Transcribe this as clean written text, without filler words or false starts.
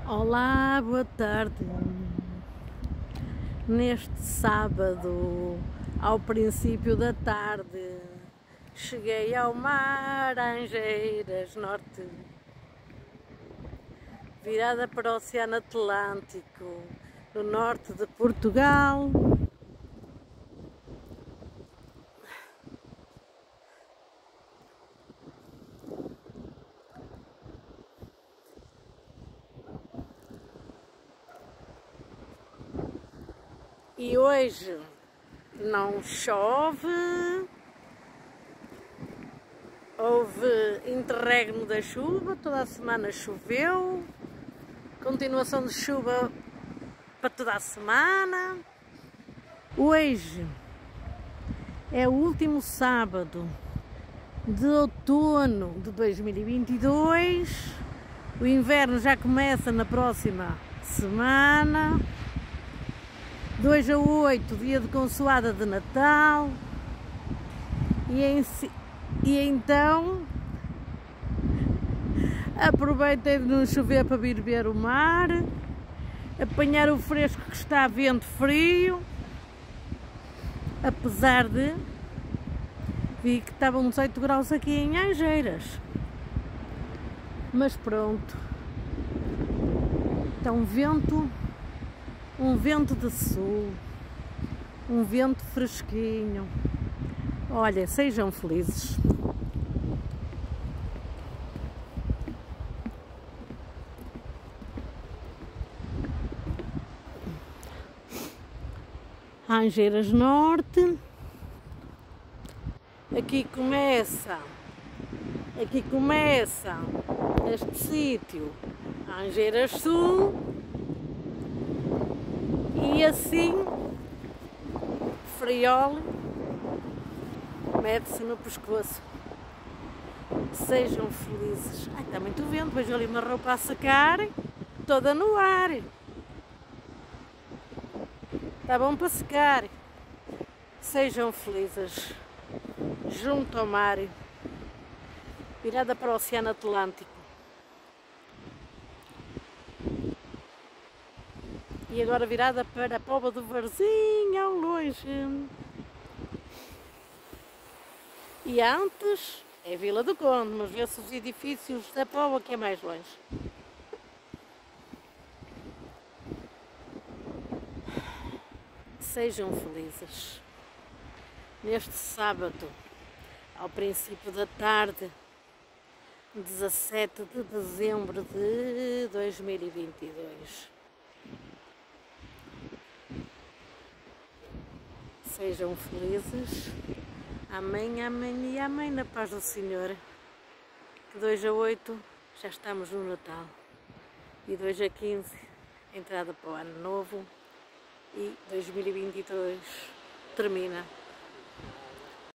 Olá, boa tarde. Neste sábado, ao princípio da tarde, cheguei ao mar, Angeiras Norte, virada para o Oceano Atlântico, no norte de Portugal. E hoje não chove, houve interregno da chuva, toda a semana choveu, continuação de chuva para toda a semana. Hoje é o último sábado de outono de 2022, o inverno já começa na próxima semana. 2 a 8, dia de consoada de Natal, e então aproveitei de não chover para vir ver o mar, apanhar o fresco que está vento frio, apesar de vi que estavam 18 graus aqui em Angeiras, mas pronto, está um vento de sul, um vento fresquinho. Olha, sejam felizes. Angeiras Norte. Aqui começa este sítio, Angeiras Sul. E assim, friole mete-se no pescoço. Sejam felizes. Ai, está muito vento, vejo ali uma roupa a secar, toda no ar. Está bom para secar. Sejam felizes. Junto ao mar, virada para o Oceano Atlântico. E agora virada para a Póvoa do Varzim, ao longe. E antes é Vila do Conde, mas vê-se os edifícios da Póvoa que é mais longe. Sejam felizes. Neste sábado, ao princípio da tarde, 17 de dezembro de 2022. Sejam felizes. Amém, amém e amém, na paz do Senhor. Que 2 a 8 já estamos no Natal. E 2 a 15, entrada para o Ano Novo. E 2022 termina.